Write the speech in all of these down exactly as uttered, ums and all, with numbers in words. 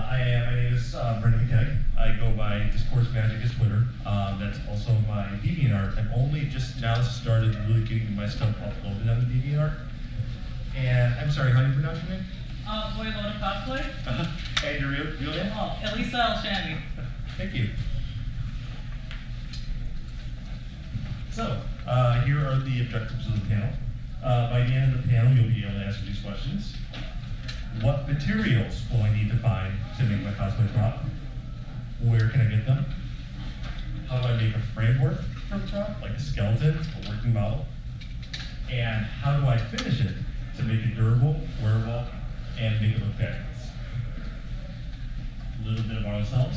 I am, my name is uh, Brendan McKay. I go by Discourse Magic as Twitter. Um, that's also my DeviantArt. I've only just now started really getting my stuff uploaded on the DeviantArt. And I'm sorry, how do you pronounce your name? Uh, Voivode Cosplay. Uh-huh. And your real, real name? Oh, Elisa Alshami. Thank you. So, uh, here are the objectives of the panel. Uh, by the end of the panel, you'll be able to answer these questions. What materials will I need to find to make my cosplay prop? Where can I get them? How do I make a framework for the prop, like a skeleton, a working model? And how do I finish it to make it durable, wearable, and make it look fabulous? A little bit about ourselves.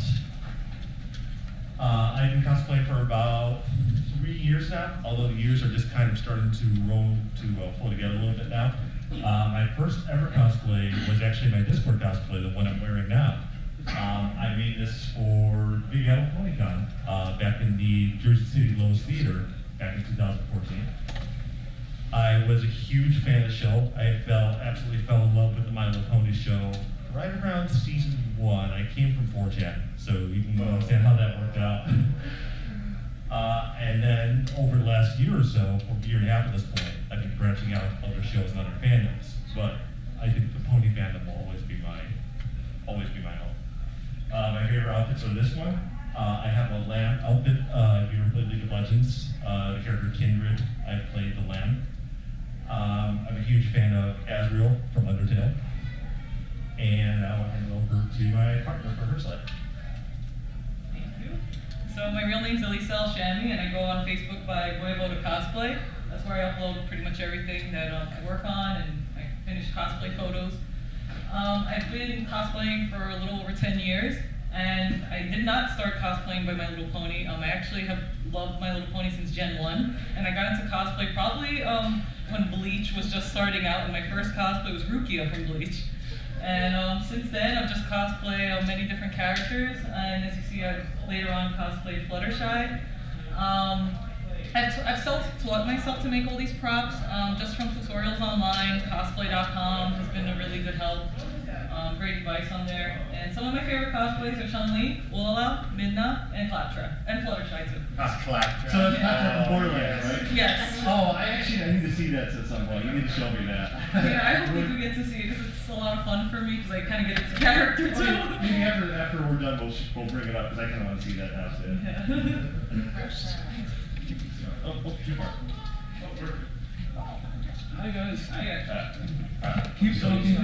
Uh, I've been cosplaying for about three years now, although the years are just kind of starting to roll to uh, flow together a little bit now. Uh, my first ever cosplay was actually my Discord cosplay, the one I'm wearing now. Um, I made this for Big Apple PonyCon uh, back in the Jersey City Lowe's Theater back in two thousand fourteen. I was a huge fan of the show. I fell, absolutely fell in love with the My Little Pony show right around season one. I came from four chan, so you can understand how that worked out. Uh, and then over the last year or so, or a year and a half at this point, I've been branching out other shows and other fandoms. But I think the pony fandom will always be my, always be my home. Uh, my favorite outfits are this one. Uh, I have a lamb outfit. Uh, if you ever played League of Legends, uh, the character Kindred, I played the lamb. Um, I'm a huge fan of Asriel from Undertale. And I will hand it over to my partner for her slide. Thank you. So my real name's Elisa Alshami, and I go on Facebook by Voivode Cosplay. That's where I upload pretty much everything that um, I work on, and I finish cosplay photos. Um, I've been cosplaying for a little over ten years, and I did not start cosplaying by My Little Pony. Um, I actually have loved My Little Pony since Gen one, and I got into cosplay probably um, when Bleach was just starting out, and my first cosplay was Rukia from Bleach. And um, since then, I've just cosplayed uh, many different characters, and as you see, I've later on cosplayed Fluttershy. Um, I've, I've self-taught myself to make all these props, um, just from tutorials online. Cosplay dot com has been a really good help. Um, great advice on there. And some of my favorite cosplays are Chun-Li, Ulala, Midna, and Claptrap, and Fluttershy too. Ah, Claptrap. So that's Claptrap from Borderlands, Borderlands, right? Yes. Oh, I actually I need to see that at some point. You need to show me that. Yeah, I hope you do get to see it because it's a lot of fun for me because I kind of get into character too. Well, maybe after after we're done, we'll we'll bring it up because I kind of want to see that now too. Yeah. Oh, oh, two more. Oh, perfect. Hi guys. Hi. Uh, uh, keep talking.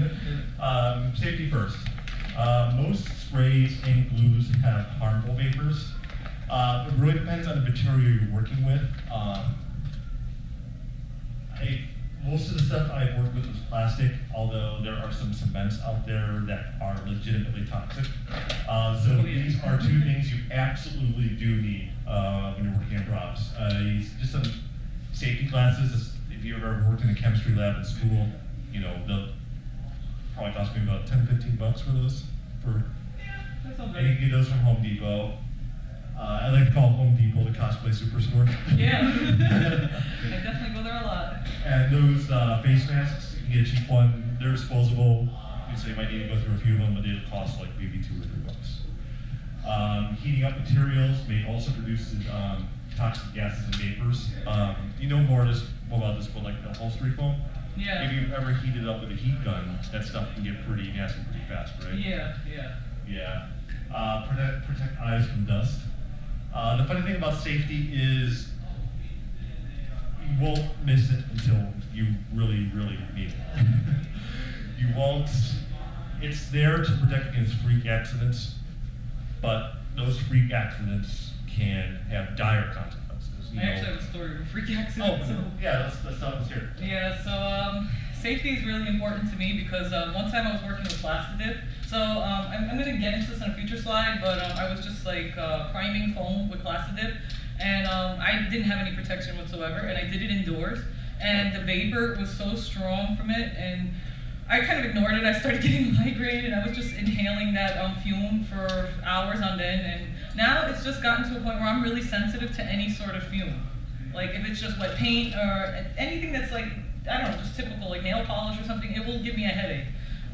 um, safety first. Uh, most sprays and glues have harmful vapors. Uh, it really depends on the material you're working with. Um, I, most of the stuff I've worked with was plastic, although there are some cements out there that are legitimately toxic. Uh, so these are two things you absolutely do need uh, when you're working on props. Uh, just some safety glasses. If you've ever worked in a chemistry lab in school, you know, they'll probably cost me about ten, fifteen bucks for those. For, That's all and you can get those from Home Depot. Uh, I like to call Home Depot the cosplay superstore. Yeah. I definitely go there a lot. And those uh, face masks, you can get a cheap one. They're disposable. So you might need to go through a few of them, but they'll cost like maybe two or three bucks. Um, heating up materials may also produce um, toxic gases and vapors. Um, you know more just about this, but like the upholstery foam. Yeah. If you've ever heated up with a heat gun, that stuff can get pretty nasty pretty fast, right? Yeah, yeah. Yeah. Uh, protect, protect eyes from dust. Uh, the funny thing about safety is you won't miss it until you really, really need it. You won't, it's there to protect against freak accidents, but those freak accidents can have dire consequences. You I know. actually have a story of a freak accident. Oh, so. yeah, let's, let's stop this here. Yeah, so um, safety is really important to me because um, one time I was working with Plastidip. So um, I'm, I'm going to get into this on a future slide, but um, I was just like uh, priming foam with Plastidip, and um, I didn't have any protection whatsoever, and I did it indoors, and the vapor was so strong from it, and I kind of ignored it. I started getting migraine, and I was just inhaling that um, fume for hours on end, and now it's just gotten to a point where I'm really sensitive to any sort of fume. Like if it's just wet paint or anything that's like, I don't know, just typical like nail polish or something, it will give me a headache.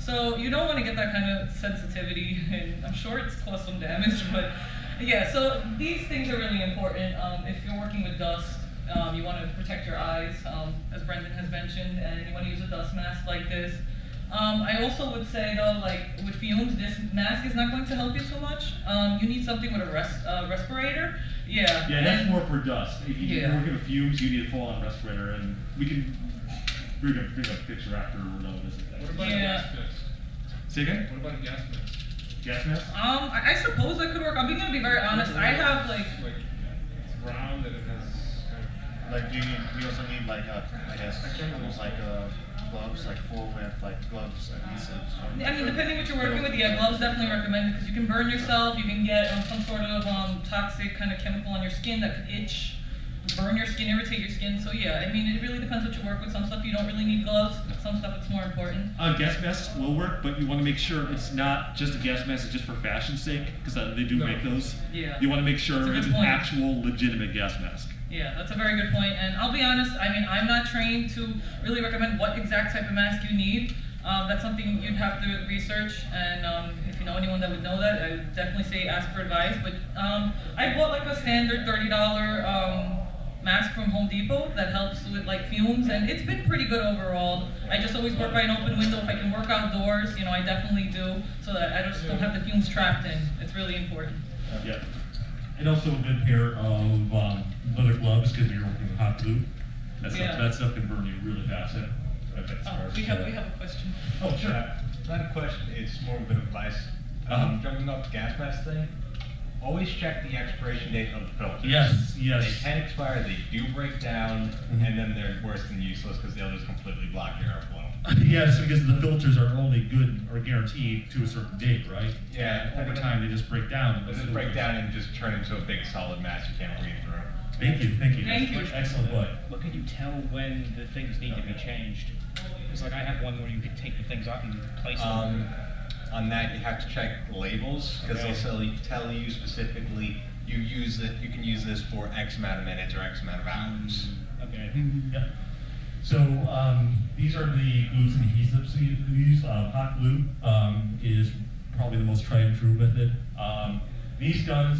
So you don't want to get that kind of sensitivity, and I'm sure it's caused some damage, but yeah, so these things are really important. Um, if you're working with dust, um, you want to protect your eyes, um, as Brendan has mentioned, and you want to use a dust mask like this. Um, I also would say though, like with fumes, this mask is not going to help you too much. Um, you need something with a res uh, respirator. Yeah. Yeah, that's more for dust. If you, Yeah. you're working with fumes, you need a full-on respirator, and we can bring a, bring a picture after we're done with this. What about Yeah. a gas mask? Say again? What about a gas mask? Gas mask? Um, I, I suppose that could work. I'm going to be very honest. I have like. Like, it's round and it has kind of... Like, do you need, you also need like, uh, I guess, almost like, uh, gloves, like full with like gloves, adhesives. I mean, depending what you're working with, yeah, gloves definitely recommended because you can burn yourself. You can get um, some sort of um, toxic kind of chemical on your skin that could itch, burn your skin, irritate your skin. So yeah, I mean, it really depends what you work with. Some stuff you don't really need gloves. Some stuff it's more important. Uh, gas masks will work, but you want to make sure it's not just a gas mask, it's just for fashion's sake, because uh, they do No. make those. Yeah. You want to make sure That's a good it's an point. actual, legitimate gas mask. Yeah, that's a very good point. And I'll be honest, I mean, I'm not trained to really recommend what exact type of mask you need. Um, that's something you'd have to research, and um, if you know anyone that would know that, I would definitely say ask for advice. But um, I bought like a standard thirty dollar um, mask from Home Depot that helps with like fumes, and it's been pretty good overall. I just always work by an open window. If I can work outdoors, you know, I definitely do, so that I just don't have the fumes trapped in. It's really important. Yeah. And also a good pair of um, leather gloves because you're working with hot glue. That stuff, Yeah. that stuff can burn you really fast. Yeah. If it's Oh, ours, we have uh, we have a question. Oh, sure. Uh, not a question, it's more of a bit of advice. Uh-huh. Um, jumping off the gas mask thing, always check the expiration date of the filters. Yes, yes. They can expire, they do break down, Mhm. and then they're worse than useless because they'll just completely block your airflow. Yes, because the filters are only good or guaranteed to a certain date, right? Yeah. And over time, they just break down. They'll just break down and just turn into a big solid mass you can't breathe through. Thank you, thank you. Thank That's you. Excellent point. What can you tell when the things need to be changed? Because like I have one where you could take the things out and place them. Um, on that, you have to check labels because Okay. they'll tell you, tell you specifically you use it. You can use this for X amount of minutes or X amount of hours. Okay. Yep. So um, these are the glues and adhesives we use. Uh, hot glue um, is probably the most tried and true method. Um, these guns,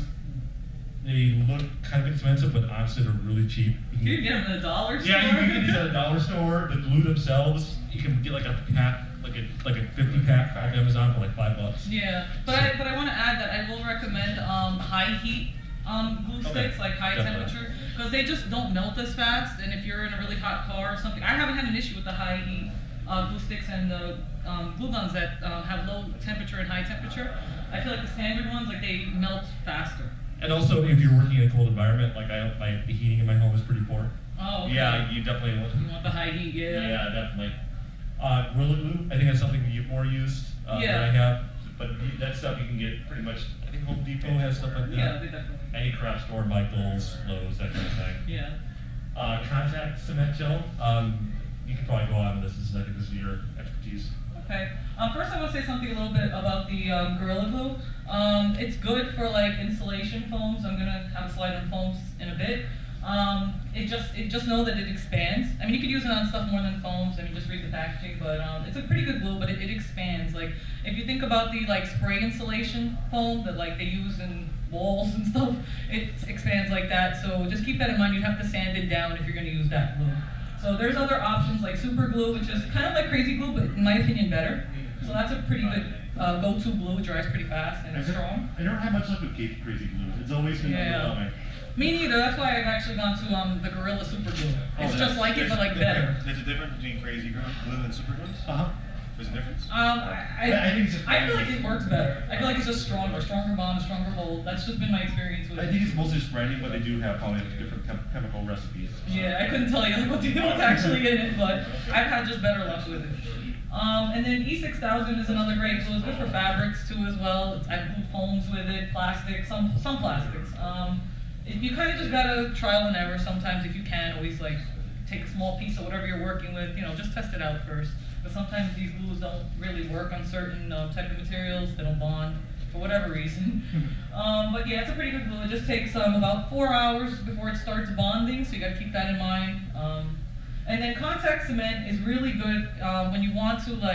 they look kind of expensive, but honestly they're really cheap. You You can get them in the dollar store. Yeah, you can get these at a dollar store. The glue themselves, you can get like a pack, like a like a fifty pack off Amazon for like five bucks. Yeah, but I but I want to add that I will recommend um, high heat um, glue Okay. sticks, like high Definitely. temperature, because they just don't melt as fast. And if you're in a really hot car or something, I haven't had an issue with the high heat uh, glue sticks and the um, glue guns that uh, have low temperature and high temperature. I feel like the standard ones, like they melt faster. And also, if you're working in a cold environment, like I, my the heating in my home is pretty poor. Oh, okay. Yeah, you definitely want. You want the high heat, yeah. Yeah, definitely. Uh, Gorilla Glue, I think that's something that you've more used uh, Yeah. than I have. But you- that stuff you can get pretty much. I think Home Depot has stuff like that. Yeah, they definitely. Any craft store, Michaels, Lowe's, that kind of thing. Yeah. Uh, contact cement gel. Um, you can probably go on this. This is, I think this is your expertise. Okay. Um, first, I want to say something a little bit about the um, Gorilla Glue. Um, it's good for like insulation foams. I'm gonna have a slide on foams in a bit. Um, it just it just know that it expands. I mean, you could use it on stuff more than foams. I mean, just read the packaging. But um, it's a pretty good glue, but it, it expands. Like if you think about the like spray insulation foam that like they use in walls and stuff, it expands like that. So just keep that in mind. You'd have to sand it down if you're gonna use that glue. So there's other options like super glue, which is kind of like crazy glue, but in my opinion better. So that's a pretty good uh, go-to glue. It dries pretty fast and it's strong. I never had much luck with Cape Crazy Glue. It's always been Yeah. underwhelming. Me neither. That's why I've actually gone to um, the Gorilla Super Glue. It's Oh, just like it, but like There's- better. There's a difference between crazy glue glue and super glue? Uh huh. There's a difference? Um, I, I, I think it's just I feel like it works better. I feel like it's just stronger, stronger bond, stronger hold. That's just been my experience with I it. think it's mostly just branding, but they do have probably different chem chemical recipes. Yeah, I couldn't tell you what the what's actually in it, but I've had just better luck with it. Um, and then E six thousand is another great glue. It's good for fabrics too as well. It's, I've glued foams with it, plastics, some some plastics. Um, it, you kind of just gotta trial and error sometimes if you can. Always like take a small piece of whatever you're working with. You know, just test it out first. But sometimes these glues don't really work on certain uh, type of materials. They don't bond for whatever reason. um, but yeah, it's a pretty good glue. It just takes um, about four hours before it starts bonding, so you got to keep that in mind. Um, and then contact cement is really good um, when you want to like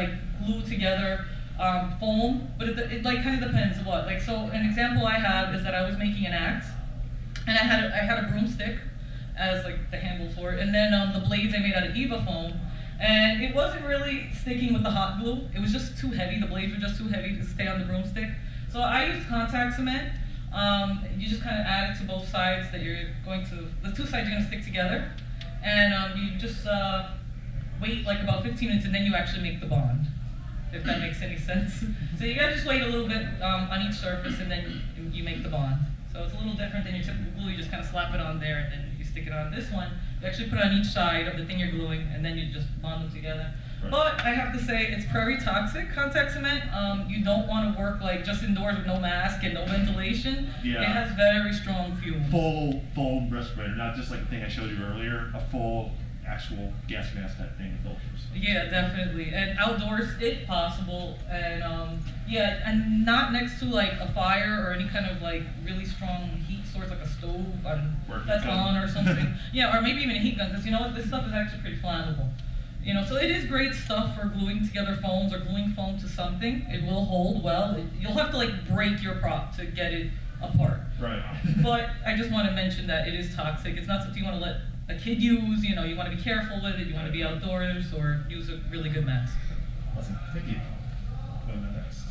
glue together um, foam, but it, it like kind of depends on what. Like, so an example I have is that I was making an axe, and I had a, I had a broomstick as like the handle for it, and then um, the blades I made out of Eva foam, and it wasn't really sticking with the hot glue. It was just too heavy. The blades were just too heavy to stay on the broomstick. So I used contact cement. Um, you just kind of add it to both sides that you're going to, the two sides you're going to stick together, and um, you just uh, wait like about fifteen minutes, and then you actually make the bond, if that makes any sense. So you gotta just wait a little bit um, on each surface, and then you, you make the bond. So it's a little different than your typical glue. You just kind of slap it on there, and then you stick it on. This one, you actually put it on each side of the thing you're gluing, and then you just bond them together. Right. But I have to say, it's very toxic, contact cement. Um, you don't want to work like just indoors with no mask and no ventilation. Yeah. It has very strong fumes. Full foam respirator, not just like the thing I showed you earlier, a full actual gas mask type thing with filters. Yeah, definitely. And outdoors, if possible. And um, yeah, and not next to like a fire or any kind of like really strong heat source, like a stove um, that's on or something. Yeah, or maybe even a heat gun, because you know what, this stuff is actually pretty flammable. You know, so it is great stuff for gluing together foams or gluing foam to something. It will hold well. It, you'll have to like break your prop to get it apart. Right. But I just want to mention that it is toxic. It's not something you want to let a kid use. You know, you want to be careful with it. You want to be outdoors or use a really good mask. Awesome. Thank you. Going to next.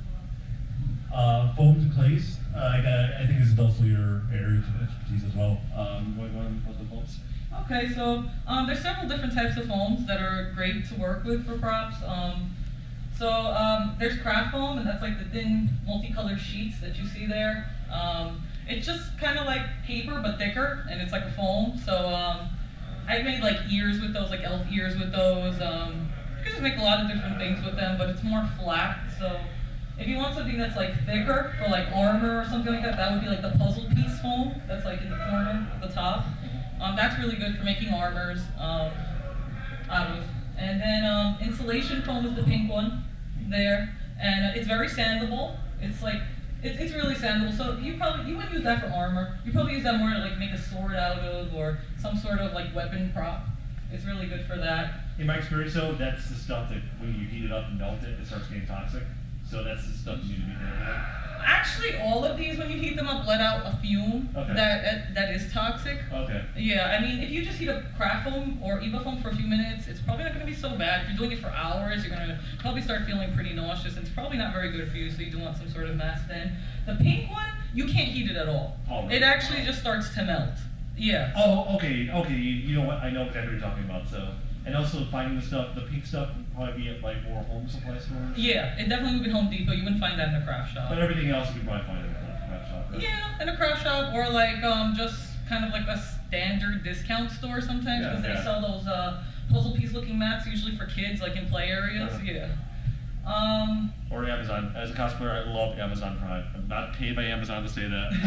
Uh, foams and clays. Uh, I, got, I think this is also your area of expertise as well. Um, Going on with the foams. Okay, so um, there's several different types of foams that are great to work with for props. Um, so um, there's craft foam, and that's like the thin multicolored sheets that you see there. Um, it's just kind of like paper but thicker, and it's like a foam. So um, I've made like ears with those, like elf ears with those. Um, you can just make a lot of different things with them, but it's more flat. So if you want something that's like thicker for like armor or something like that, that would be like the puzzle piece foam. That's like in the corner at the top. Um, that's really good for making armors um, out of. And then um, insulation foam is the pink one there, and uh, it's very sandable. It's like it, it's really sandable. So you probably you wouldn't use that for armor. You probably use that more to like make a sword out of or some sort of like weapon prop. It's really good for that. In my experience, though, that's the stuff that when you heat it up and melt it, it starts getting toxic. So that's the stuff you need to be careful with. Actually, all of these, when you heat them up, let out a fume Okay. that that is toxic. Okay. Yeah, I mean, if you just heat up craft foam or Eva foam for a few minutes, it's probably not going to be so bad. If you're doing it for hours, you're going to probably start feeling pretty nauseous, and it's probably not very good for you, so you do want some sort of mask then. The pink one, you can't heat it at all. Oh, really? It actually just starts to melt. Yeah. Oh, okay, okay. You, you know what? I know exactly what you're talking about. So, and also finding the stuff, the pink stuff would probably be at like more home supply stores. Yeah, it definitely would be Home Depot. You wouldn't find that in a craft shop. But everything else you could probably find in a craft shop. Right? Yeah, in a craft shop or like um just kind of like a standard discount store sometimes, because Yeah, they yeah. sell those uh, puzzle piece looking mats usually for kids, like in play areas. Uh-huh. Yeah. Um. Or Amazon. As a cosplayer, I love Amazon Prime. I'm not paid by Amazon to say that.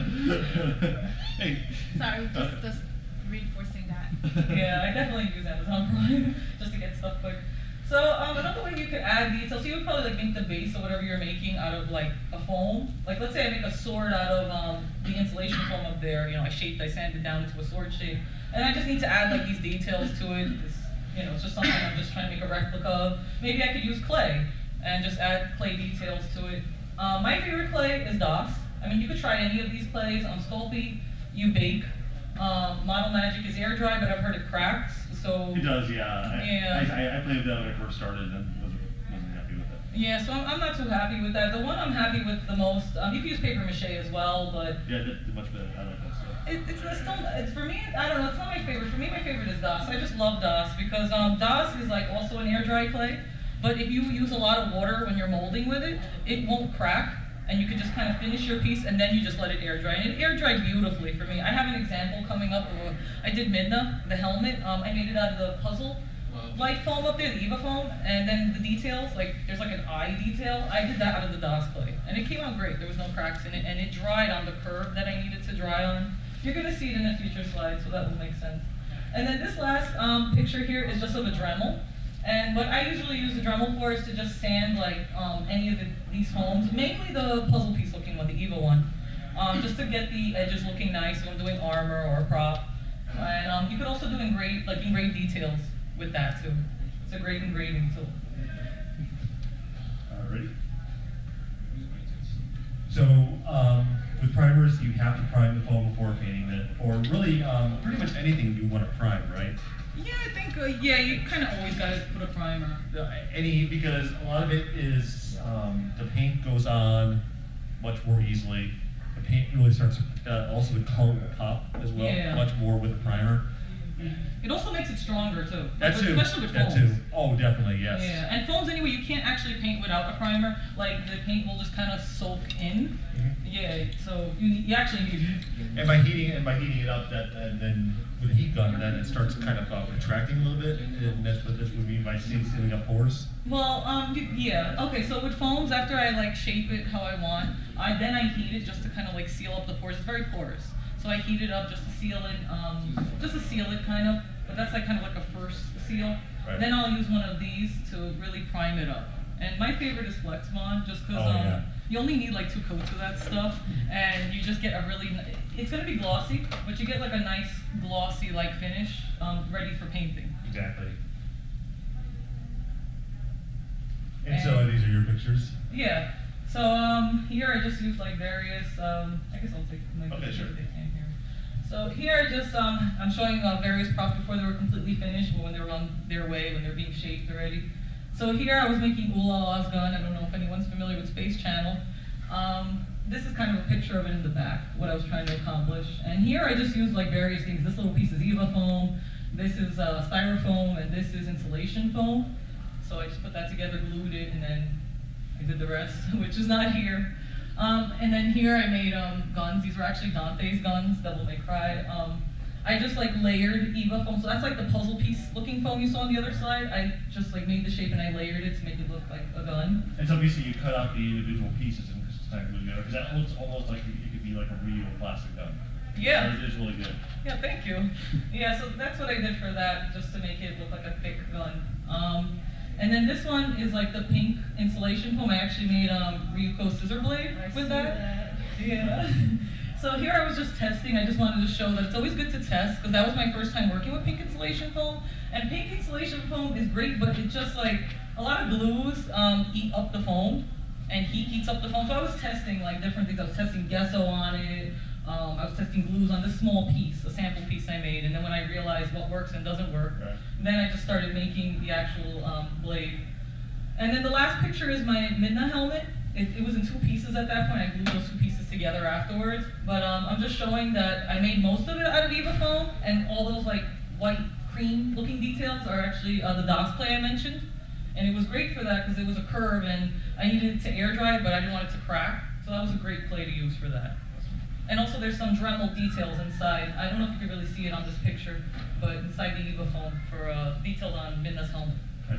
Hey. Sorry, just, just reinforcing that. Yeah, I definitely use Amazon Prime just to get stuff quick. So um, another way you could add details, so you would probably like make the base of whatever you're making out of like a foam. Like let's say I make a sword out of um, the insulation foam up there. You know, I shaped, I sanded down into a sword shape, and I just need to add like these details to it. It's, you know, it's just something I'm just trying to make a replica of. Maybe I could use clay and just add clay details to it. Um, my favorite clay is DOS. I mean, you could try any of these clays. On Sculpey, you bake. Um, Model Magic is air dry, but I've heard it cracks. So It does, yeah. I, Yeah. I, I, I played with that when I first started and wasn't, wasn't happy with it. yeah, so I'm, I'm not too happy with that. The one I'm happy with the most, um, you can use paper mache as well, but Yeah, that did much better. I like that stuff. it, it's, it's still, it's for me, I don't know, it's not my favorite. For me, my favorite is DOS. I just love DOS because um, DOS is like also an air dry clay, but if you use a lot of water when you're molding with it, it won't crack. And you can just kind of finish your piece, and then you just let it air dry. And it air dried beautifully for me. I have an example coming up. Of, I did Midna, the helmet. Um, I made it out of the puzzle light foam up there, the Eva foam, and then the details, like there's like an eye detail. I did that out of the DOS clay, and it came out great. There was no cracks in it, and it dried on the curve that I needed to dry on. You're gonna see it in a future slide, so that will make sense. And then this last um, picture here is just of a Dremel. And what I usually use the Dremel for is to just sand like um, any of the, these foams, mainly the puzzle piece looking one, the Eva one, um, just to get the edges looking nice when I'm doing armor or a prop. And um, you could also do engrave, like engrave details with that too. It's a great engraving tool. have to prime the foam before painting it, or really um, pretty much anything you want to prime, right? Yeah, I think, uh, yeah, you kind of always got to put a primer. Uh, Any, because a lot of it is, um, the paint goes on much more easily. The paint really starts, uh, also the color will pop as well, Yeah. much more with the primer. It also makes it stronger too. That too, Especially with that foams. too. Oh, definitely, yes. Yeah, and foams anyway, you can't actually paint without a primer. Like the paint will just kind of soak in. Mhm. Yeah, so you, you actually need. And by heating, and by heating it up, that, and then with a heat gun, then it starts kind of uh, contracting a little bit, and that's what this would mean by seal- sealing up pores. Well, um, y- yeah. Okay, so with foams, after I like shape it how I want, I then I heat it just to kind of like seal up the pores. It's very porous, so I heat it up just to seal it, um, just to seal it kind of. But that's like kind of like a first seal. Right. Then I'll use one of these to really prime it up. And my favorite is Flex Bond, just because Oh, um, yeah. you only need like two coats of that stuff, and you just get a really. ni- It's gonna be glossy, but you get like a nice glossy like finish, um, ready for painting. Exactly. And so And- these are your pictures? Yeah. So um, here I just used like various. Um, I guess I'll take my Okay, pictures sure. if they can here. So here I just um, I'm showing uh, various props before they were completely finished, but when they were on their way, when they're being shaped already. So here I was making Ooh La La's gun. I don't know if anyone's familiar with Space Channel. Um, this is kind of a picture of it in the back, what I was trying to accomplish. And here I just used like various things. This little piece is Eva foam. This is uh, styrofoam, and this is insulation foam. So I just put that together, glued it, and then I did the rest, which is not here. Um, and then here I made um, guns. These were actually Dante's guns, Devil May Cry. Um, I just like layered Eva foam. So that's like the puzzle piece looking foam you saw on the other side. I just like made the shape and I layered it to make it look like a gun. And so basically you cut out the individual pieces and just kind of glue together, because that looks almost like it could be like a real plastic gun. Yeah. So it's really good. Yeah, thank you. Yeah, so that's what I did for that, just to make it look like a thick gun. Um, and then this one is like the pink insulation foam. I actually made um, Ryuko scissor blade I with see that. that. Yeah. So here I was just testing. I just wanted to show that it's always good to test, because that was my first time working with pink insulation foam. And pink insulation foam is great, but it just like, a lot of glues um, eat up the foam, and heat eats up the foam. So I was testing like different things. I was testing gesso on it. Um, I was testing glues on this small piece, a sample piece I made. And then when I realized what works and doesn't work, Right. then I just started making the actual um, blade. And then the last picture is my Midna helmet. It, it was in two pieces at that point. I glued those two pieces together afterwards. But um, I'm just showing that I made most of it out of Eva foam, and all those like white cream looking details are actually uh, the Cosplay I mentioned. And it was great for that because it was a curve, and I needed it to air dry, but I didn't want it to crack. So that was a great clay to use for that. And also there's some Dremel details inside. I don't know if you can really see it on this picture, but inside the Eva foam for uh, detailed on Midna's helmet. Nice.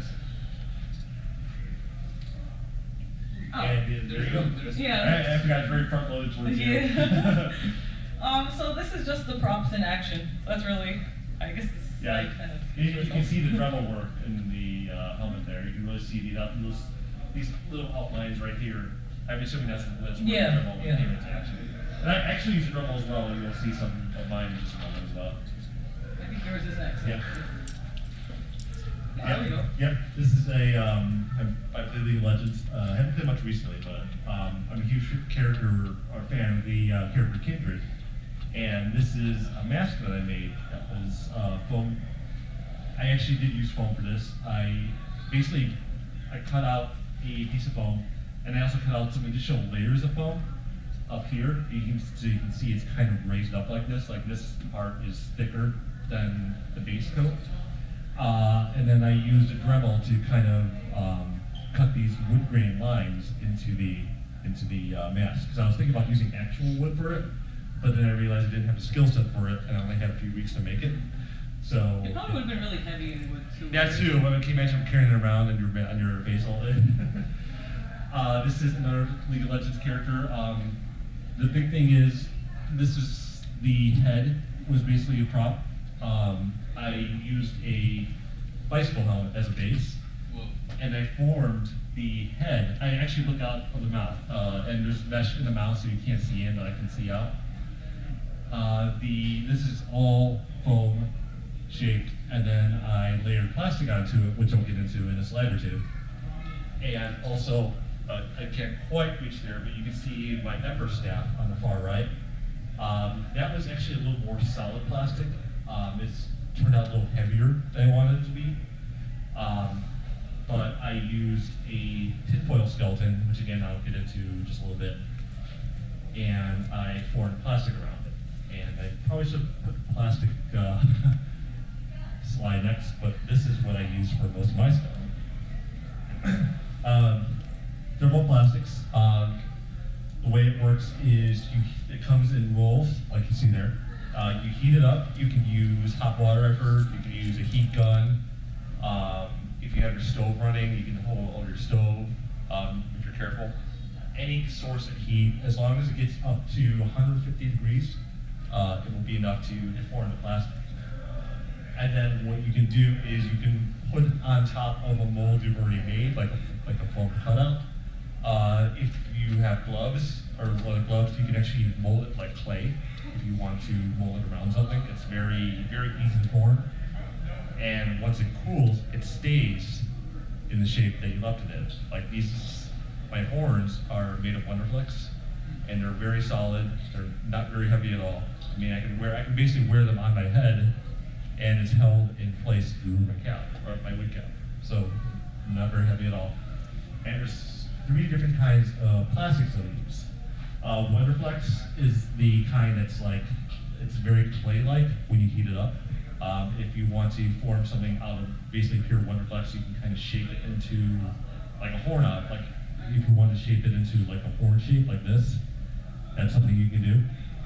Oh. And there you go. Yeah. I, I forgot it's very front loaded towards you. Yeah. um, so this is just the props in action. So that's really, I guess, this Yeah, like kind of. you, you can see the Dremel work in the uh, helmet there. You can really see the, those, these little outlines right here. I'm assuming that's, that's where Yeah, the Dremel yeah. came into action. And I actually use the Dremel as well, and you'll see some of mine in just a moment as well. I think yours is next. Yeah. Oh, there we go. Yep, this is a, um, I'm, I play League of Legends. Uh, I haven't played much recently, but um, I'm a huge character, or fan of the uh, character Kindred. And this is a mask that I made that was uh, foam. I actually did use foam for this. I basically, I cut out a piece of foam, and I also cut out some additional layers of foam up here. You can, so you can see it's kind of raised up like this. Like this part is thicker than the base coat. Uh, and then I used a Dremel to kind of um, cut these wood grain lines into the into the uh, mask. Because I was thinking about using actual wood for it, but then I realized I didn't have the skill set for it, and I only had a few weeks to make it. So It probably would have been really heavy and would too. that too. I mean, can you imagine carrying it around on your ba- on your face all day? uh, this is another League of Legends character. Um, the big thing is this is the head was basically a prop. Um, I used a bicycle helmet as a base, and I formed the head. I actually look out of the mouth, uh, and there's mesh in the mouth so you can't see in, but I can see out. Uh, the this is all foam shaped, and then I layered plastic onto it, which I'll get into in a slide or two. And also, uh, I can't quite reach there, but you can see my Emperor staff on the far right. Um, that was actually a little more solid plastic. Um, it's turned out a little heavier than I wanted it to be. Um, but I used a tinfoil skeleton, which again I'll get into just a little bit, and I formed plastic around it. And I probably should put plastic uh, slide next, but this is what I use for most of my stuff. um, thermoplastics. Um, the way it works is you, it comes in rolls, like you see there. Uh, you heat it up. You can use hot water, I've heard. You can use a heat gun. Um, if you have your stove running, you can hold over your stove um, if you're careful. Any source of heat, as long as it gets up to one hundred fifty degrees, uh, it will be enough to deform the plastic. And then what you can do is you can put it on top of a mold you've already made, like a, like a foam cutout. Uh, if you have gloves or leather gloves, you can actually mold it like clay. If you want to mold it around something, it's very, very easy to form. And once it cools, it stays in the shape that you left it in. Like these, my horns are made of Wonderflex, and they're very solid. They're not very heavy at all. I mean, I can wear, I can basically wear them on my head, and it's held in place through my cap, or my wig cap. So, not very heavy at all. And there's three different kinds of plastics that I use. Uh, Wonderflex is the kind that's like, it's very clay-like when you heat it up. Um, if you want to form something out of basically pure Wonderflex, you can kind of shape it into like a horn out. Like if you want to shape it into like a horn shape like this, that's something you can do.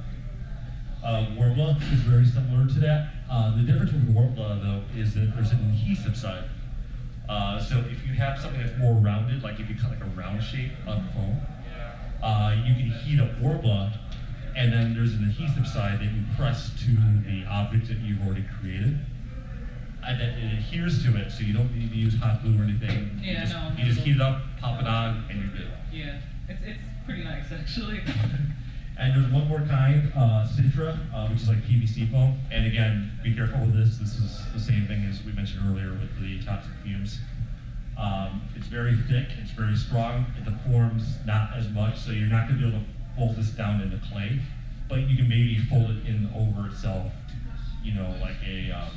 Uh, Worbla is very similar to that. Uh, the difference with Worbla though is that there's an adhesive side. Uh, so if you have something that's more rounded, like if you cut like a round shape on foam, uh, you can heat up Worbla, and then there's an adhesive side that you press to the object that you've already created. And then it adheres to it, so you don't need to use hot glue or anything. Yeah, you just, no. You just heat it up, pop it on, and you're good. Yeah, it's, it's pretty nice actually. And there's one more kind, uh, Sintra, uh, which is like P V C foam. And again, be careful with this. This is the same thing as we mentioned earlier with the toxic fumes. Um, it's very thick, it's very strong. It deforms not as much, so you're not going to be able to fold this down into clay. But you can maybe fold it in over itself, you know, like a, um,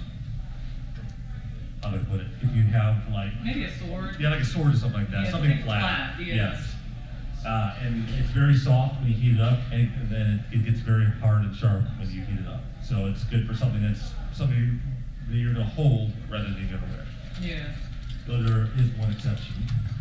how do I put it? If you have like... Maybe a sword. Yeah, like a sword or something like that. Yeah, something something flat. flat, yeah. Yes. Uh, and it's very soft when you heat it up, and then it gets very hard and sharp when you heat it up. So it's good for something that's something that you're going to hold rather than you're going to wear. Yeah. Though there is one exception.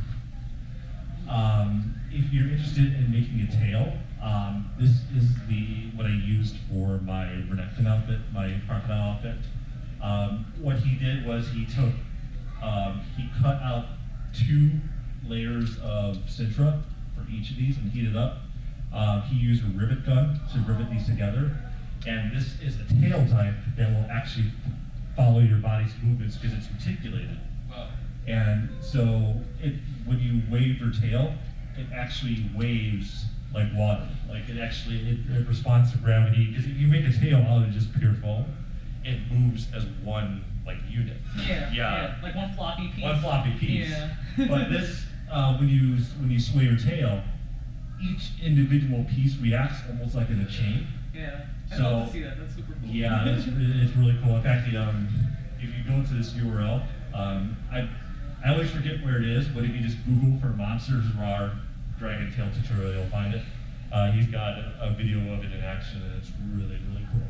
Um, if you're interested in making a tail, um, this is the what I used for my Renekton outfit, my crocodile outfit. Um, what he did was he took, um, he cut out two layers of Sintra for each of these and heated up. Uh, he used a rivet gun to rivet these together. And this is a tail type that will actually follow your body's movements because it's articulated. Wow. And so it, when you wave your tail, it actually waves like water. Like it actually, it, it responds to gravity. Because if you make a tail out of just pure foam, it moves as one like unit. Yeah, Yeah. yeah, like one floppy piece. One floppy piece. Yeah. But this, uh, when you when you sway your tail, each individual piece reacts almost like in a chain. Yeah. I'd So, love to see that. That's super cool. Yeah, it's, it's really cool. In fact, um, if you go to this U R L, um, I I always forget where it is, but if you just Google for Monsters Raw Dragon Tail tutorial, you'll find it. Uh, he's got a, a video of it in action, and it's really, really cool.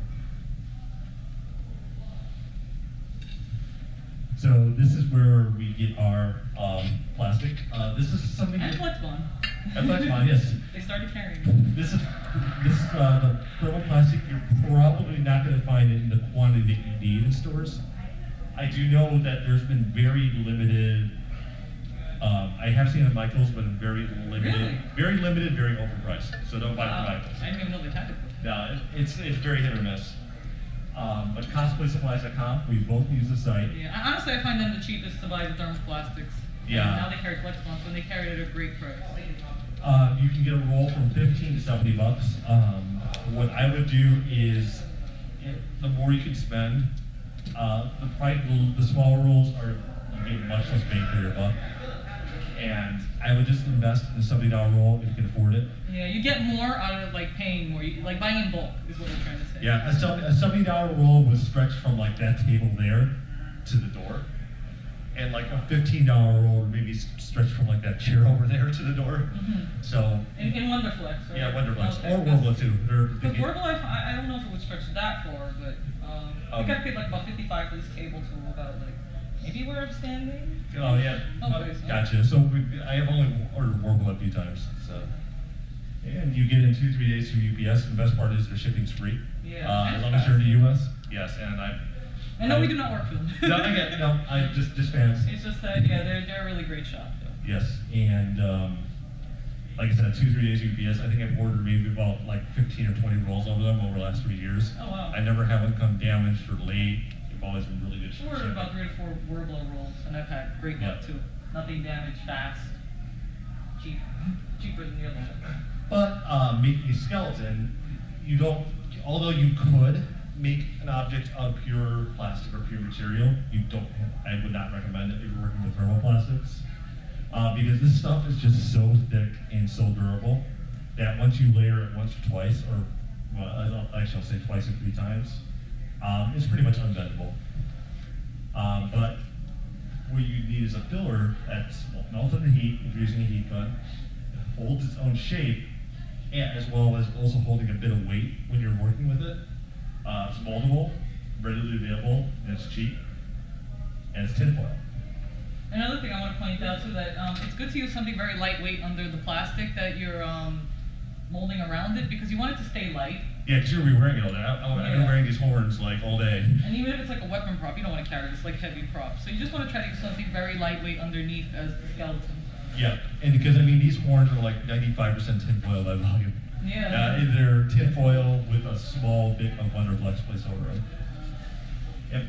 So this is where we get our um, plastic. Uh, this is something. And that- Flexbond. And Flexbond, yes. They started carrying it. This is this uh, the thermoplastic. You're probably not going to find it in the quantity that you need in stores. I do know that there's been very limited. Um, I have seen it at Michael's, but very limited, Really? very limited, very overpriced. So don't buy Wow. from Michael's. I didn't even know they had it. No, it, it's it's very hit or miss. Um, but cosplay supplies dot com, we both use the site. Yeah, I- honestly, I find them the cheapest to buy the thermoplastics. Yeah. And now they carry Flexbonds, and they carry it at a great price. Uh, you can get a roll from fifteen to seventy bucks. Um, what I would do is, it, the more you can spend, uh, the price, the smaller rolls are you get much less bang for your buck. And I would just invest in a seventy dollar roll if you can afford it. Yeah, you get more out of like paying more. You, like buying in bulk is what I'm trying to say. Yeah, a seventy a seventy dollar roll would stretch from like that table there to the door, and like a fifteen dollar roll would maybe s- stretch from like that chair over there to the door. Mm-hmm. So In, in Wonderflex, right? yeah, Wonderflex Okay, or that's- Warbler too. They're But thinking- Warbler, I, I don't know if it would stretch that far, but um, I think Um, I paid like about fifty-five for this table to about like maybe where I'm standing. Oh yeah, Okay, so- gotcha. So we, I have only ordered Warble a few times. So, and you get it in two, three days from U P S. And the best part is their shipping's free. Yeah, Uh, and as long as you're in the U S. Yes, and I. I know we do not work for them. No, I get no. I just just fans. It's just that yeah, they're they're a really great shop though. Yes, and um, like I said, two, three days U P S. I think I've ordered maybe about like fifteen or twenty rolls over them over the last three years. Oh wow. I never have them come damaged or late. They've always been really good. I ordered about three to four Warbler rolls, and I've had great luck Yeah. too. Nothing damaged, fast, cheap, cheaper than the other one. But uh, making a skeleton, you don't. Although you could make an object of pure plastic or pure material, you don't. I would not recommend it if you're working with thermoplastics, uh, because this stuff is just so thick and so durable that once you layer it once or twice, or well, I don't, actually I'll say twice or three times, um, it's pretty much unbendable. Um, but what you need is a filler that's melted under heat if you're using a heat gun, holds its own shape, and as well as also holding a bit of weight when you're working with it. Uh, it's moldable, readily available, and it's cheap, and it's tinfoil. Another thing I want to point out too that um, it's good to use something very lightweight under the plastic that you're um, molding around it because you want it to stay light. Yeah, because you're gonna be wearing it all day. I, I, I've been Yeah. wearing these horns like all day. And even if it's like a weapon prop, you don't want to carry this like heavy prop. So you just want to try to use something very lightweight underneath as the skeleton. Yeah, and because I mean these horns are like ninety-five percent tinfoil by volume. Yeah. Uh, they're tinfoil with a small bit of Wonderflex placed over them. Yep.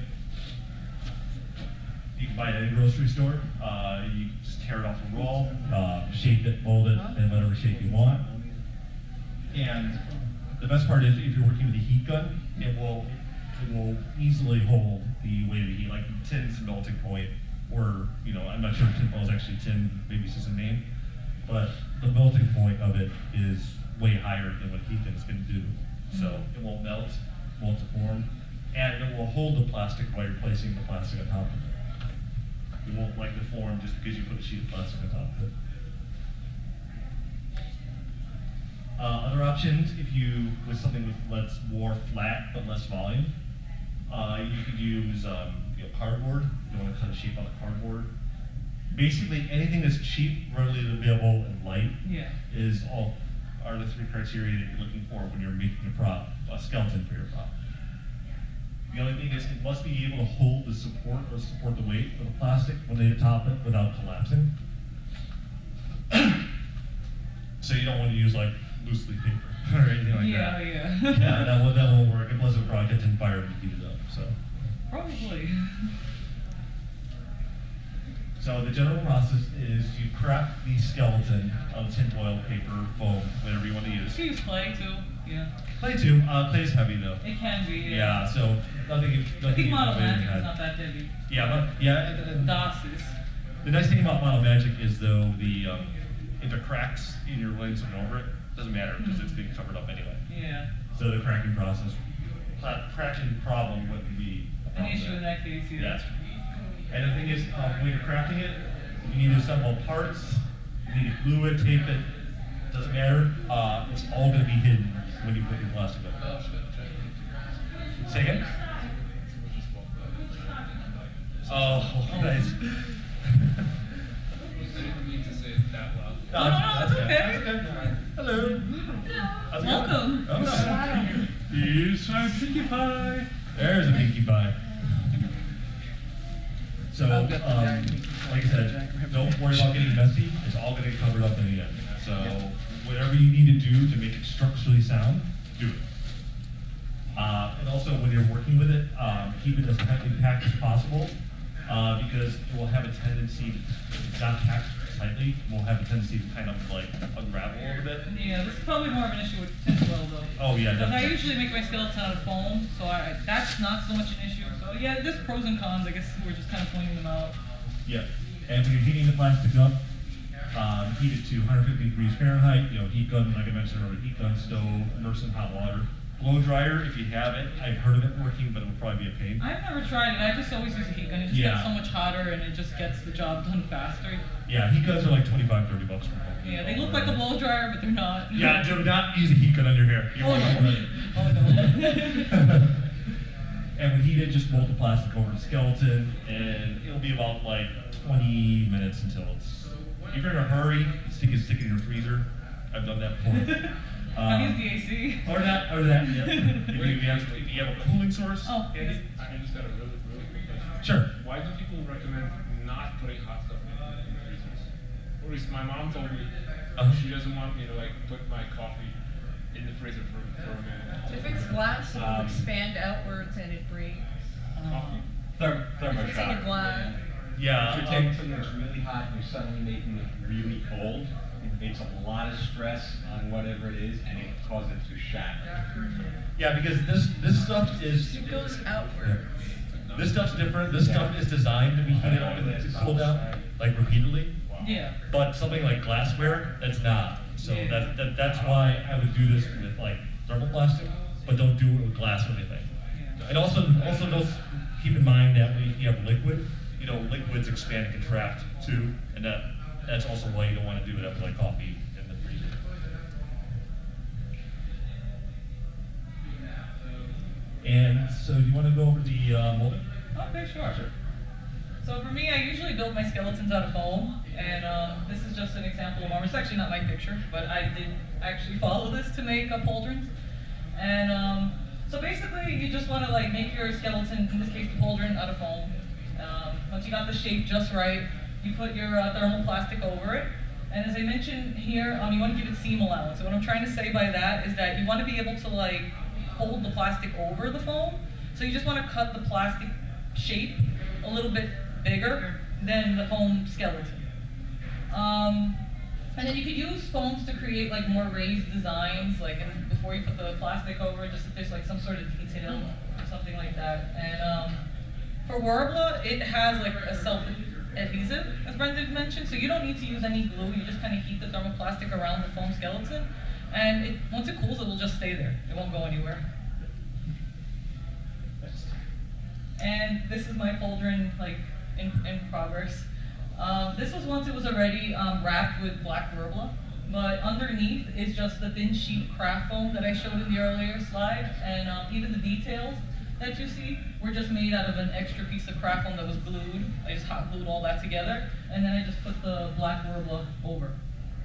You can buy it at any grocery store. Uh, you just tear it off a roll, uh, shape it, mold it, in whatever shape you want. And the best part is if you're working with a heat gun, it will it will easily hold the weight of the heat. Like tin's melting point, or you know, I'm not sure if tinfoil is actually tin, maybe it's just a name, but the melting point of it is way higher than what heat gun is going to do. So it won't melt, won't deform, and it will hold the plastic while you're placing the plastic on top of it. It won't like deform just because you put a sheet of plastic on top of it. Uh, other options, if you, with something with less, more flat but less volume, uh, you could use um, you know, cardboard. You want to cut a shape out of cardboard. Basically, anything that's cheap, readily available, and light Yeah. is all are the three criteria that you're looking for when you're making a prop, a skeleton for your prop. The only thing is it must be able to hold the support or support the weight of the plastic when they top it without collapsing. So you don't want to use like loose leaf paper or anything like yeah, that. yeah. Yeah, that won't, that won't work. It plus it will probably catch on fire and heat it up. So. Probably. So the general process is you craft the skeleton of tinfoil, paper, foam, whatever you want to You use. can use clay too. Yeah. Clay too. Uh, clay is heavy though. It can be. Yeah. Yeah. So nothing. nothing I think Model innovative Magic had- is not that heavy. Yeah, but yeah. and- and DOS is. the nice thing about Model Magic is though the um, if it cracks and you're laying something over it, doesn't matter because it's being covered up anyway. Yeah. So the cracking process, cla- cracking problem wouldn't be a An problem issue there. in that case. Yeah. Yeah. And the thing is, uh, when you're crafting it, you need to assemble parts, you need to glue it, tape it, doesn't matter. Uh, it's all going to be hidden when you put your plastic up. Say again? Oh, nice. I didn't mean to say it that loud. Oh, no, it's okay. That's okay. Hello. How's it going? Welcome. Oh, Here's my pinkie pie. there's a pinkie pie. So, um, like I said, don't worry about getting messy. It's all going to get covered up in the end. So, whatever you need to do to make it structurally sound, do it. Uh, and also, when you're working with it, um, keep it as tightly packed as possible, uh, because it will have a tendency, if it's not packed tightly, it will have a tendency to kind of like unravel a little bit. Yeah, this is probably more of an issue with tinfoil though. Oh yeah, Because I definitely. usually make my skeleton out of foam, so I, that's not so much an issue. So yeah, there's pros and cons. I guess we're just kind of pointing them out. Yeah. And when you're heating the plastic up, Um, heat it to one hundred fifty degrees Fahrenheit. You know, heat gun, like I mentioned earlier, heat gun, stove, immerse in hot water. Blow dryer, if you have it, I've heard of it working, but it would probably be a pain. I've never tried it. I just always use a heat gun. It just Yeah. gets so much hotter and it just gets the job done faster. Yeah, heat guns are like twenty-five, thirty bucks per home. Yeah, they look like a blow dryer, but they're not. Yeah, do not use a heat gun on your hair. You Oh, won't no. regret it. Oh, no. And we heat it, just mold the plastic over the skeleton, and it'll be about like twenty minutes until it's. If you're in a hurry, stick it, stick it in your freezer. I've done that before. I've Um, used the A C. Or that, or that. Yeah. If, you, if, you have, if you have a cooling source. Oh, I yes. just, I just got a really, really quick question. Sure. Why do people recommend not putting hot stuff in, in freezers? Or at least my mom told me Uh-huh. she doesn't want me to like put my coffee in the freezer for, for a minute. If it's glass, it will Um, expand outwards and it breaks. Coffee? Therm- If it's in a thermostat. glass. Yeah. If you're um, taking something that's really hot and you're suddenly making it really cold, it takes a lot of stress on whatever it is, and it causes it to shatter. yeah, because this this stuff is. It goes outward. This stuff's different. This stuff is designed to be heated up and to cool down, like repeatedly. Yeah. But something like glassware, that's not. So Yeah. that, that that's why I would do this with like thermoplastic, but don't do it with glass or anything. Yeah. And also, also don't keep in mind that when you have liquid, you know, liquids expand and contract too, and that that's also why you don't want to do it up like coffee in the freezer. And so you want to go over the uh, molding? Okay, sure. So for me, I usually build my skeletons out of foam, and um, this is just an example of armor. It's actually not my picture, but I did actually follow this to make uh, pauldrons. And um, so basically, you just want to like make your skeleton, in this case the pauldron, out of foam. Um, once you got the shape just right, you put your uh, thermoplastic over it. And as I mentioned here, um, you want to give it seam allowance. So what I'm trying to say by that is that you want to be able to like hold the plastic over the foam. So you just want to cut the plastic shape a little bit bigger than the foam skeleton. Um, and then you could use foams to create like more raised designs, like in, before you put the plastic over, just if there's like some sort of detail or something like that. And um, for Warbler, it has like a self-adhesive, as Brendan mentioned, so you don't need to use any glue. You just kind of heat the thermoplastic around the foam skeleton, and it, once it cools, it will just stay there. It won't go anywhere. And this is my pauldron, like in, in progress. Um, this was once it was already um, wrapped with black Warbler, but underneath is just the thin sheet craft foam that I showed in the earlier slide, and um, even the details that you see were just made out of an extra piece of craft foam that was glued. I just hot glued all that together, and then I just put the black Warbler over.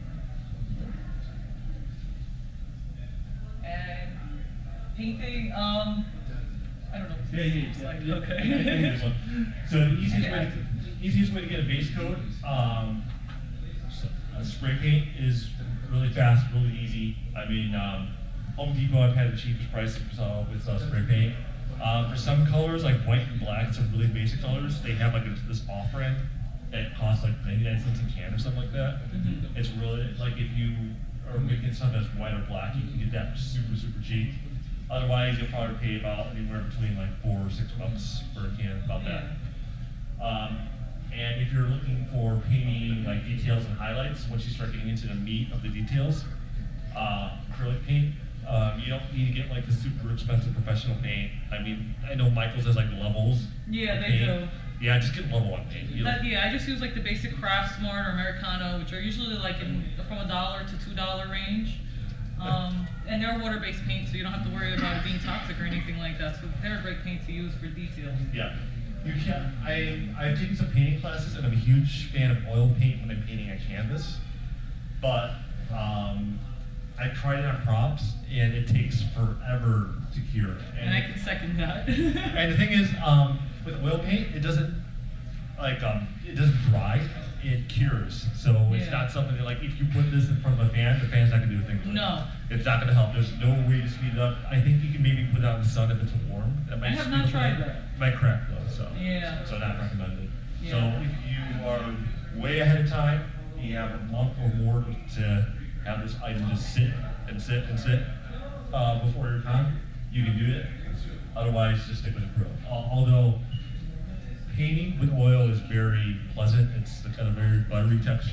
And painting, um, I don't know. Yeah, yeah, It's yeah. like, yeah. okay. I can do this one. So the easiest way, to, easiest way to get a base coat, um, so, uh, spray paint is really fast, really easy. I mean, um, Home Depot, I've had the cheapest price uh, with uh, spray paint. Um, for some colors, like white and black, some really basic colors, they have like a, this off-brand that costs like ninety-nine cents a can or something like that. Mhm. It's really, like if you are making something that's white or black, you can get that for super, super cheap. Otherwise, you'll probably pay about anywhere between like four or six bucks for a can, about that. Um, and if you're looking for painting like details and highlights, once you start getting into the meat of the details, uh, acrylic paint, um, you don't need to get like the super expensive professional paint. I mean, I know Michael's has like levels. Yeah, of they paint. do. Yeah, just get level one paint. You That, know? yeah, I just use like the basic Craft Smart or Americano, which are usually like in from a dollar to two dollar range. Um, and they're water-based paint, so you don't have to worry about it being toxic or anything like that. So they're a great paint to use for details. Yeah. You can I I've taken some painting classes, and I'm a huge fan of oil paint when I'm painting a canvas. But um, I tried it on props, and it takes forever to cure. And I can second that. And the thing is, um, with oil paint, it doesn't like um, it doesn't dry. It cures. So it's Yeah. not something that like if you put this in front of a fan, the fan's not gonna do a thing. for it. No. It's not gonna help. There's no way to speed it up. I think you can maybe put it out in the sun if it's warm. That might I have speed not it tried up. that. Might crack though. So Yeah. So not recommended. Yeah. So if you are way ahead of time, you have a month or more to have this item just sit and sit and sit uh, before your con, you can do it. Otherwise, just stick with acrylic. Al- Although painting with oil is very pleasant. It's got a very buttery texture.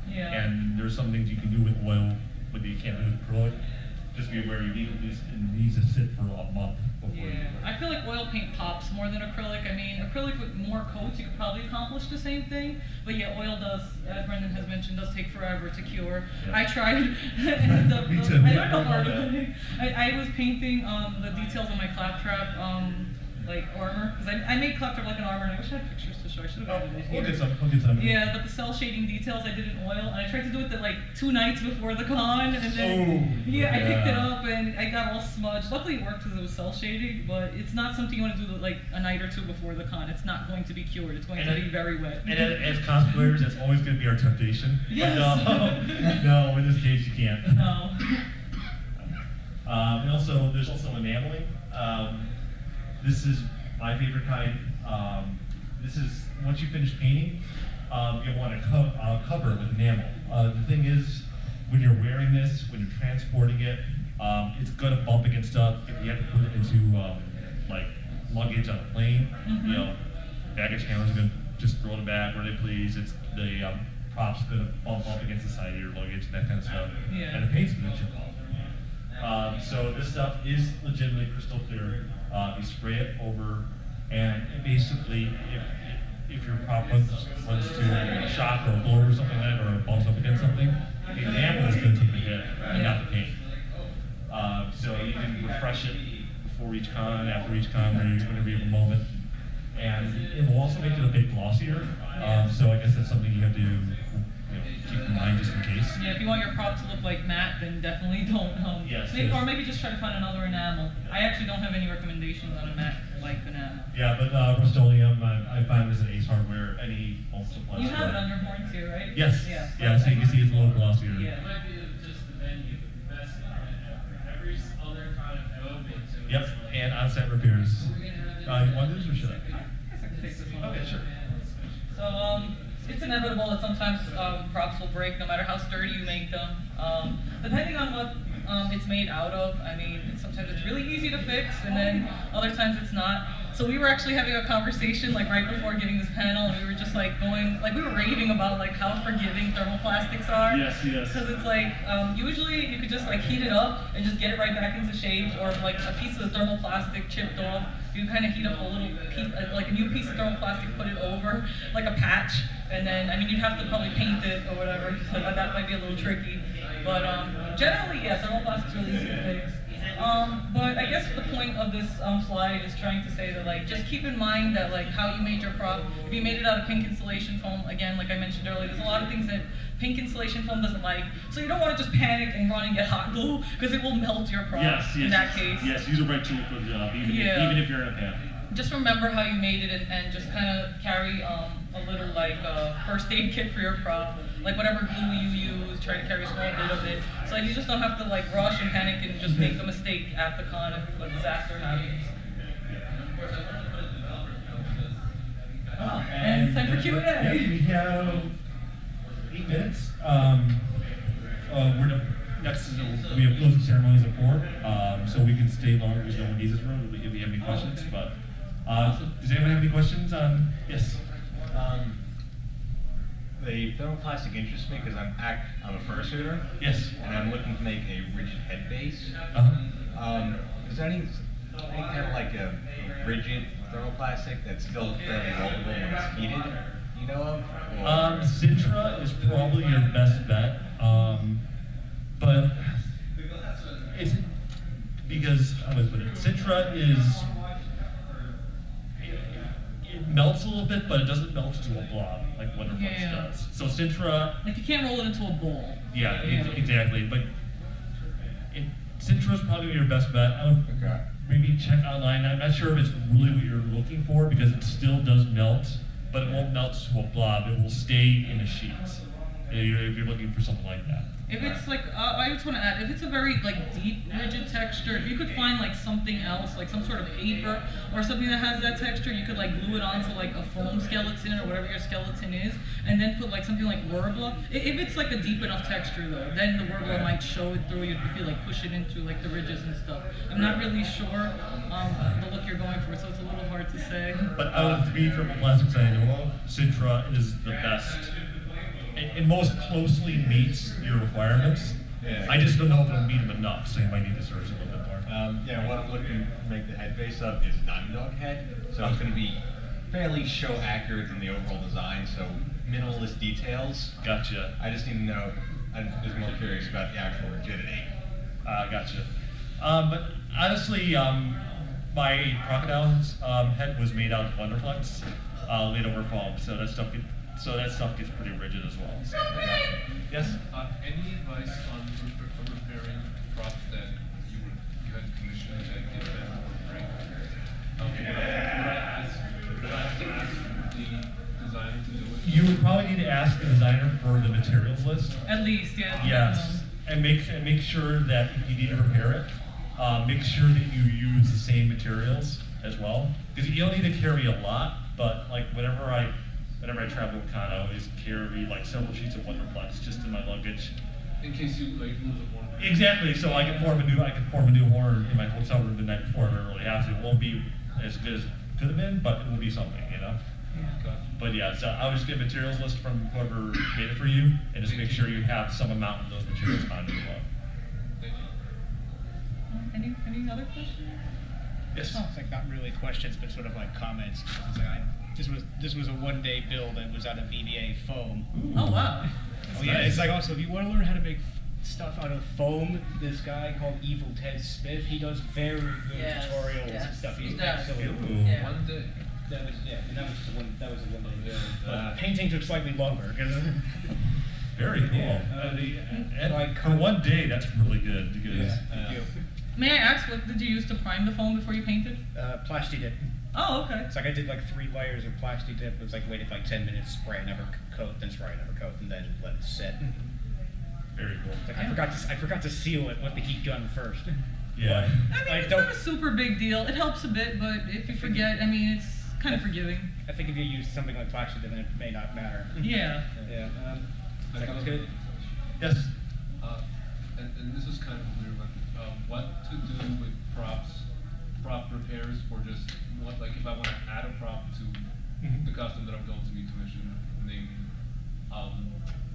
Yeah. And there's some things you can do with oil, but you can't do with acrylic. Just be aware you need at least it needs to sit for a month before you do Yeah, it. I feel like oil paint pops more than acrylic. I mean, acrylic with more coats, you could probably accomplish the same thing. But yeah, oil does, as Brendan has mentioned, does take forever to cure. Yeah. I tried, and the, Me the- too. I don't know hard of it. I, I was painting um, the details on my claptrap, um, like armor, because I, I made claptrap like an armor, and I wish I had pictures to show. I should have Oh, added it we'll here. get some. We'll get some. Yeah, but the cell shading details I did in oil, and I tried to do it the, like two nights before the con, and then Oh, yeah, I picked it yeah. up and I got all smudged. Luckily, it worked because it was cell shading, but it's not something you want to do like a night or two before the con. It's not going to be cured. It's going And to it- be very wet. And as, as cosplayers, that's always going to be our temptation. Yes. But no, no, in this case, you can't. No. Um, and also, there's also enameling. Um, this is my favorite kind. Um, this is, once you finish painting, um, you'll want to co uh, cover it with enamel. Uh, the thing is, when you're wearing this, when you're transporting it, um, it's going to bump against stuff. If you have to put it into um, like luggage on a plane, Mhm. you know, baggage handlers are going to just throw it back where they please. It's the um, prop's going to bump up against the side of your luggage and that kind of stuff. Yeah. And the paint's going to chip off. Um, so this stuff is legitimately crystal clear. Uh, you spray it over, and basically, if if your prop runs, runs to a shock or a blow or something like that, or bumps up against something, the enamel is going to take the hit, and not the paint. Um, so you can refresh it before each con, after each con, whenever you whenever you have a moment. And it will also make it a bit glossier. Um, so I guess that's something you have to you know, keep in mind just in case. Yeah, if you want your prop to look like matte, then definitely don't. Um, Yes, maybe, yes. Or maybe just try to find another enamel. I actually don't have any recommendations on a matte like enamel. Yeah, but uh, Rust-Oleum, I, I find this at Ace Hardware, any home supply You store. have it on your horns here, right? Yes. Yeah. Yeah, so you can see it's a little glossier. Yeah. might be just the venue, but the best every other con I've ever been to. Yep, and on-site repairs. Uh, you want this or should I? I guess I can take this one. Okay, sure. So um, it's inevitable that sometimes um, props will break, no matter how sturdy you make them. Um, depending on what um, it's made out of, I mean, sometimes it's really easy to fix, and then other times it's not. So we were actually having a conversation like right before giving this panel, and we were just like going, like we were raving about like how forgiving thermoplastics are. Yes, yes. Because it's like, um, usually you could just like heat it up and just get it right back into shape, or if like a piece of thermoplastic chipped off, you kind of heat up a little piece, uh, like a new piece of thermoplastic, put it over, like a patch, and then, I mean, you'd have to probably paint it or whatever, so that might be a little tricky. But um, generally, yeah, thermoplastic's really easy to fix. Um, but I guess the point of this um, slide is trying to say that, like, just keep in mind that, like, how you made your prop. If you made it out of pink insulation foam, again, like I mentioned earlier, there's a lot of things that pink insulation foam doesn't like. So you don't want to just panic and run and get hot glue, because it will melt your prop Yes, yes. in that case. Yes, use a right tool for the job, even, Yeah. if, even if you're in a pan. Just remember how you made it, and, and just kind of carry um, a little like uh, first aid kit for your prop. Like whatever glue you use, try to carry a small bit of it. So you just don't have to like rush and panic and just make a mistake at the con if a disaster happens. Oh, and it's time for Q and Yeah, A. we have eight minutes. Um, uh, we're the, next is a, we have closing ceremonies at four, um, so we can stay longer because no one needs this room if we have any questions. But uh, does anyone have any questions on? Yes. Um, the thermoplastic interests me because I'm act I'm a fursuiter. Yes. And I'm looking to make a rigid head base. Uh-huh. Um, is there any, any kind of like a, a rigid thermoplastic that's still fairly moldable when it's heated? You know of? Or- Um, Sintra is probably your best bet, um, but it's because I'm gonna put it. Sintra is it, it melts a little bit, but it doesn't melt to a blob like Wonder Flex Yeah. does. So Sintra, Like you can't roll it into a ball. yeah, Yeah. ex- exactly. But it, Sintra is probably your best bet. I would Okay. maybe check online. I'm not sure if it's really what you're looking for because it still does melt, but it won't melt to a blob. It will stay in the sheets if you're, if you're looking for something like that. If it's like, uh, I just want to add, if it's a very like deep, rigid texture, if you could find like something else, like some sort of paper or something that has that texture, you could like glue it onto like a foam skeleton or whatever your skeleton is, and then put like something like Wurbla. I- If it's like a deep enough texture though, then the Wurbla might show it through you if you like push it into like the ridges and stuff. I'm not really sure um, the look you're going for, so it's a little hard to say. But out of the three thermoplastics I know of, Sintra is the best it, it most closely meets your requirements. Yeah. I just don't know if it'll meet them enough, so you might need to search a little bit more. Um, yeah, what I'm looking to make the head base of is Diamond Dog head, so it's going to be fairly show accurate in the overall design, so minimalist details. Gotcha. I just need to know, I'm just more curious about the actual rigidity. Uh, gotcha. Um, but honestly, um, my crocodile's um, head was made out of Wonderflex, uh, laid over foam, so that stuff get, so that stuff gets pretty rigid as well. So, yes. Uh, any advice on rep- repairing props that you were you had commissioned that did that or break? Okay. Would I ask? Would I have to ask the designer to do it? You would probably need to ask the designer for the materials list. At least, yeah. Yes, and make and make sure that if you need to repair it, uh, make sure that you use the same materials as well. Because you don't need to carry a lot, but like whenever I whenever I travel with Con, I always carry like several sheets of Wonderflex just in my luggage. In case you like lose a horn. Exactly. So I can form a new I can form a new horn in my hotel room the night before if I really have to. It won't be as good as it could have been, but it will be something, you know. Gotcha. But yeah, so I would just get a materials list from whoever made it for you, and just make sure you have some amount of those materials on you. Thank you. Any, any other questions? Yes. Oh, it's like not really questions, but sort of like comments. It's like I, this was this was a one-day build and was out of V B A foam. Oh, wow. Oh yeah, nice. it's like also if you want to learn how to make f- stuff out of foam, this guy called Evil Ted Smith, he does very good Yes, tutorials yes, and stuff. he He's does. excellent. Ooh. Yeah. One day. That was yeah, and that was just a one that was a one day build. But Uh, painting took slightly longer because Very cool. Yeah, Uh, uh, the- and and like- for one day, that's really good because Thank you. May I ask, what did you use to prime the foam before you painted? Uh, Plasti dip. Oh, okay. It's like I did like three layers of Plasti dip. It was like waited for like ten minutes, spray, never c- coat, then spray, never coat, and then let it set. very cool. Like I forgot to I forgot to seal it with the heat gun first. Yeah. I mean, I it's don't- not a super big deal. It helps a bit, but if you forget, I mean, it's kind of forgiving. I think if you use something like Plasti dip, then it may not matter. Yeah. Yeah. Um, I that got was a- good. Yes. Uh, and, and this is kind of weird, but uh, what to do with props, prop repairs, or just what, like if I want to add a prop to Mhm. the costume that I'm going to be commissioning, maybe, um,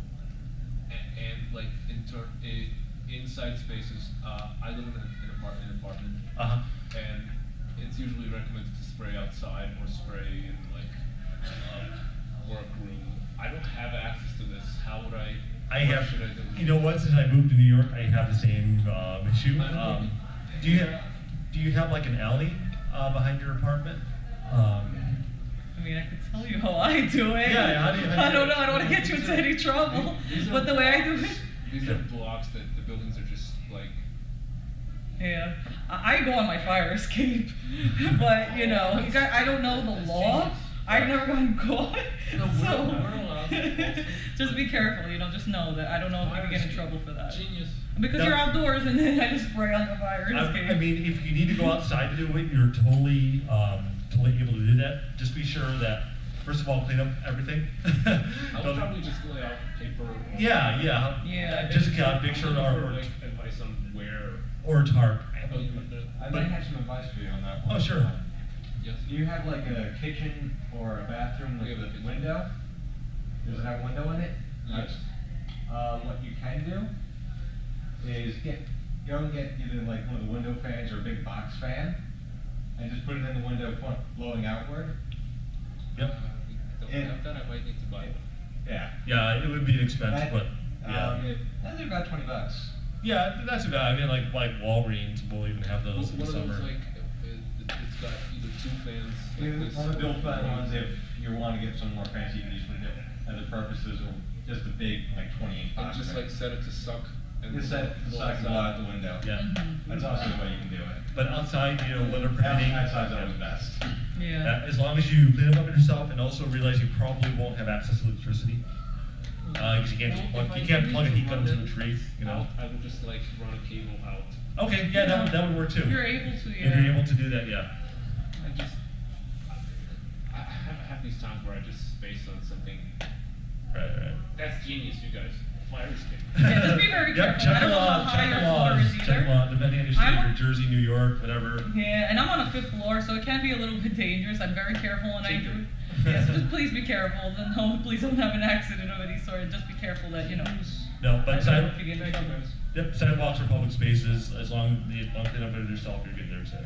and, and like inter, i inside spaces. Uh, I live in an, an apartment, an apartment, Uh huh. and it's usually recommended to spray outside or spray in like um, workroom. I don't have access to this. How would I? I what have, should I do? you know what? Since I moved to New York, I have the same um, issue. I know. Um, do you have, do you have like an alley uh, behind your apartment? Um, I mean, I could tell you how I do it. Yeah, yeah, how do you- how do you I don't do know. it? I don't want to get you into any trouble. These are But the way I do it. blocks- These are blocks that the buildings are just like. Yeah, I, I go on my fire escape, but you know, you got, I don't know the law. I've never gotten caught, No, we're- so we're allowed to. just be careful. You know, just know that I don't know if you can get in trouble for that. Genius. Because No. you're outdoors, and then I just spray on the fire escape. I, I mean, if you need to go outside to do it, you're totally, um, totally able to do that. Just be sure that, first of all, clean up everything. I would Don't- probably just lay out paper. Or Yeah, yeah. Yeah. Just uh, make sure I'm our looking for, or, like advice on where. or tarp. I might have some advice for you on that one. Oh, sure. Yes. Do you have like a kitchen or a bathroom We have a with a kitchen. window? Does it have a window in it? Yes. Um, what you can do is get, go and get either like one of the window fans or a big box fan, and just put it in the window front, blowing outward. Yep. Uh, we don't And- have that. I might need to buy it. Yeah. Yeah, it would be an expense, That- but yeah. Um, it, those are about twenty bucks. Yeah, that's about. I mean, like like Walgreens will even have those in One the of those summer. like uh, it, it's got either two fans. Like You this, want to build fat ones if you want to get some more fancy, you can use for other purposes, or just a big like twenty-eight And box. just fan. like set it to suck. And Just set it to blow suck and outside. blow out the window. Yeah. That's also the way you can do it. But outside, you know, weather permitting. Outside's always best. Yeah. Uh, as long as you clean it up yourself and also realize you probably won't have access to electricity. Because you can't just plug, you can't plug a heat gun into a tree, you know. I would just like run a cable out. Okay, yeah, that would, that would work too. If you're able to, yeah. If you're able to do that, yeah. I just I have, I have these times where I just space on something. Right, right. That's genius, you guys. Fire escape. Yeah, just be very Yep, careful. check I don't the know how law, high check your the floor laws, is check either. the law, depending on your I'm state, on- New Jersey, New York, whatever. Yeah, and I'm on a fifth floor, so it can be a little bit dangerous. I'm very careful when I do it. Yeah, so just please be careful. Then no, please don't have an accident of any sort. Just be careful that, you know. No, but I side, don't know if you get in trouble. yep, sidewalks are public spaces, as long as you don't get up there yourself, you're getting there safe.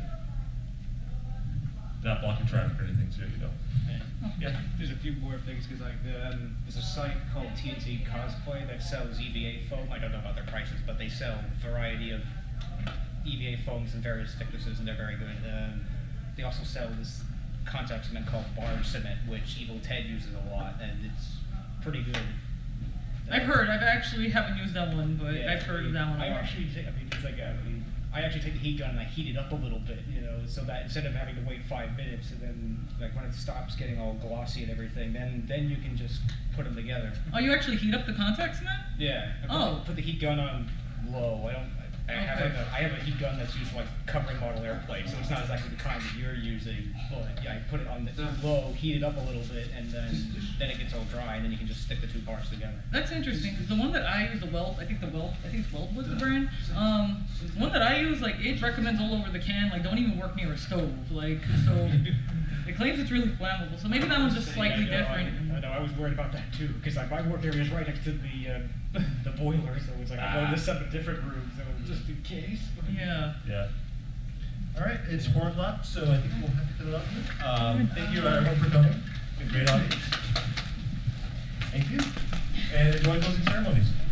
Not blocking traffic or anything, so you know. Yeah. There's a few more things, because like, um, there's a site called T N T Cosplay that sells E V A foam. I don't know about their prices, but they sell a variety of E V A foams in various thicknesses, and they're very good. Um, they also sell this contact cement called barge cement, which Evil Ted uses a lot, and it's pretty good. I've heard. I've actually haven't used that one, but Yeah, I've heard of that one a I lot. actually, take, I mean, it's like, I mean, I actually take the heat gun and I heat it up a little bit, you know, so that instead of having to wait five minutes, and then like when it stops getting all glossy and everything, then then you can just put them together. Oh, you actually heat up the contact cement? Yeah. I put, Oh. put the heat gun on low. I don't. I have Okay. like a, I have a heat gun that's used for like covering model airplanes, so it's not exactly the kind that you're using. But yeah, I put it on the low, heat it up a little bit, and then then it gets all dry, and then you can just stick the two parts together. That's interesting, because the one that I use, the Weld, I think the Weld, I think it's Weldwood, the brand. Um, the one that I use, like, it recommends all over the can, like, don't even work near a stove. Like, so it claims it's really flammable. So maybe that one's just slightly Yeah, no, different. I, I know. I was worried about that too, because like my work area is right next to the uh, the boiler, so it's like I'm going to set up a different room, so just in case. Yeah. Yeah. All right, it's four o'clock, so I think we'll have to cut it off. Um, thank you everyone for coming. It's been a great audience. Thank you. And enjoy closing ceremonies.